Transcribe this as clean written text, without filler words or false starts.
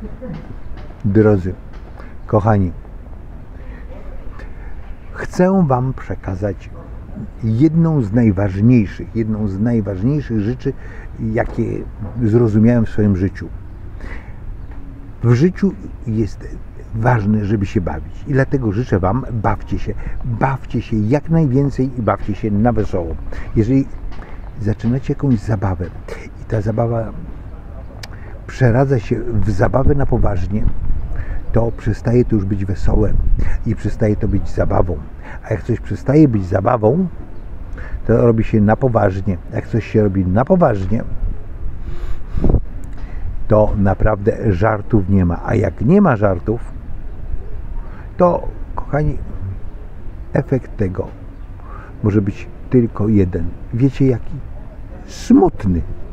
Drodzy, kochani, chcę Wam przekazać jedną z najważniejszych rzeczy, jakie zrozumiałem w swoim życiu. W życiu jest ważne, żeby się bawić i dlatego życzę Wam, bawcie się jak najwięcej i bawcie się na wesoło. Jeżeli zaczynacie jakąś zabawę i ta zabawa przeradza się w zabawę na poważnie, to przestaje to już być wesołe i przestaje to być zabawą. A jak coś przestaje być zabawą, to robi się na poważnie. Jak coś się robi na poważnie, to naprawdę żartów nie ma. A jak nie ma żartów, to, kochani, efekt tego może być tylko jeden. Wiecie jaki? Smutny.